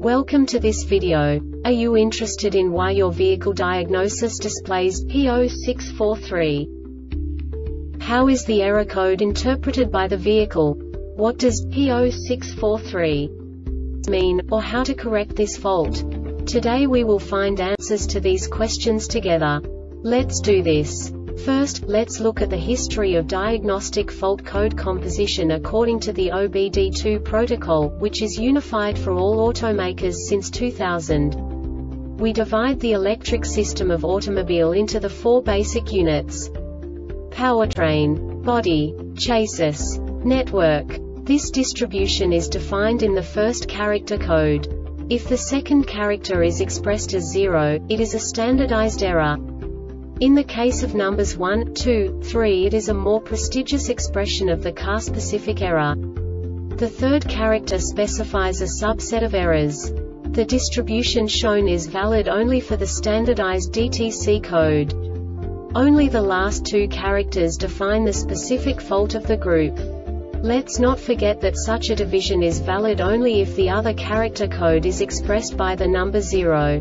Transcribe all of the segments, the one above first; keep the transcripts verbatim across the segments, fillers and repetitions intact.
Welcome to this video. Are you interested in why your vehicle diagnosis displays P zero six four three? How is the error code interpreted by the vehicle? What does P zero six four three mean, or how to correct this fault? Today we will find answers to these questions together. Let's do this. First, let's look at the history of diagnostic fault code composition according to the O B D two protocol, which is unified for all automakers since two thousand. We divide the electric system of automobile into the four basic units: powertrain, body, chassis, network. This distribution is defined in the first character code. If the second character is expressed as zero, it is a standardized error. In the case of numbers one, two, three, it is a more prestigious expression of the car-specific error. The third character specifies a subset of errors. The distribution shown is valid only for the standardized D T C code. Only the last two characters define the specific fault of the group. Let's not forget that such a division is valid only if the other character code is expressed by the number zero.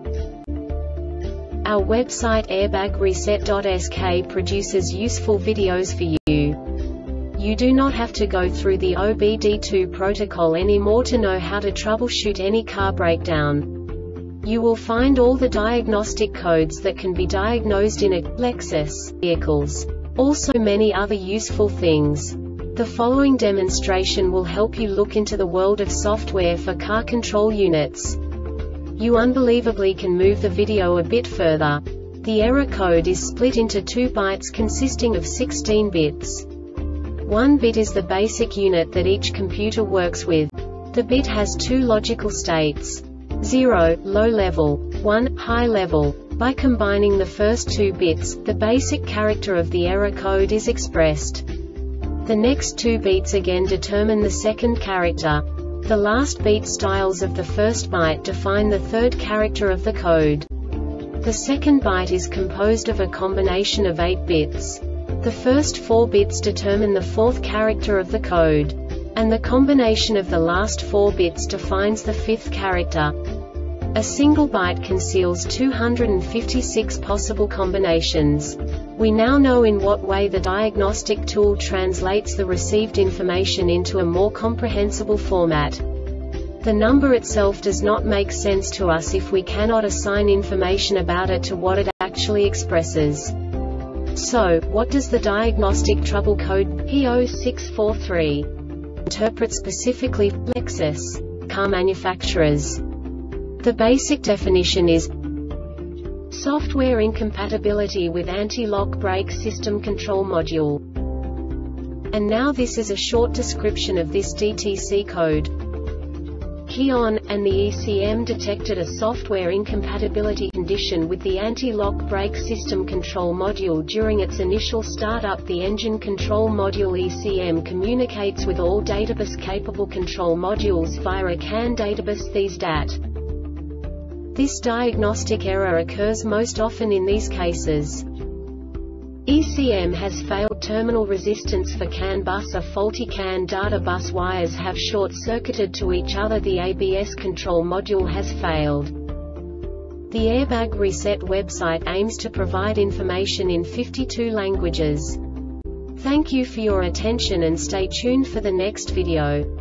Our website airbag reset dot S K produces useful videos for you. You do not have to go through the O B D two protocol anymore to know how to troubleshoot any car breakdown. You will find all the diagnostic codes that can be diagnosed in a Lexus vehicles. Also many other useful things. The following demonstration will help you look into the world of software for car control units. You unbelievably can move the video a bit further. The error code is split into two bytes consisting of sixteen bits. One bit is the basic unit that each computer works with. The bit has two logical states: zero, low level, one, high level. By combining the first two bits, the basic character of the error code is expressed. The next two bits again determine the second character. The last beat styles of the first byte define the third character of the code. The second byte is composed of a combination of eight bits. The first four bits determine the fourth character of the code. And the combination of the last four bits defines the fifth character. A single byte conceals two hundred fifty-six possible combinations. We now know in what way the diagnostic tool translates the received information into a more comprehensible format. The number itself does not make sense to us if we cannot assign information about it to what it actually expresses. So, what does the diagnostic trouble code P zero six four three interpret specifically for Lexus car manufacturers? The basic definition is software incompatibility with anti-lock brake system control module. And now this is a short description of this D T C code. Key on, and the E C M detected a software incompatibility condition with the anti-lock brake system control module during its initial startup. The engine control module E C M communicates with all databus-capable control modules via a C A N databus. These D A T. This diagnostic error occurs most often in these cases: E C M has failed terminal resistance for C A N bus, a faulty C A N data bus wires have short-circuited to each other, the A B S control module has failed. The Airbag Reset website aims to provide information in fifty-two languages. Thank you for your attention and stay tuned for the next video.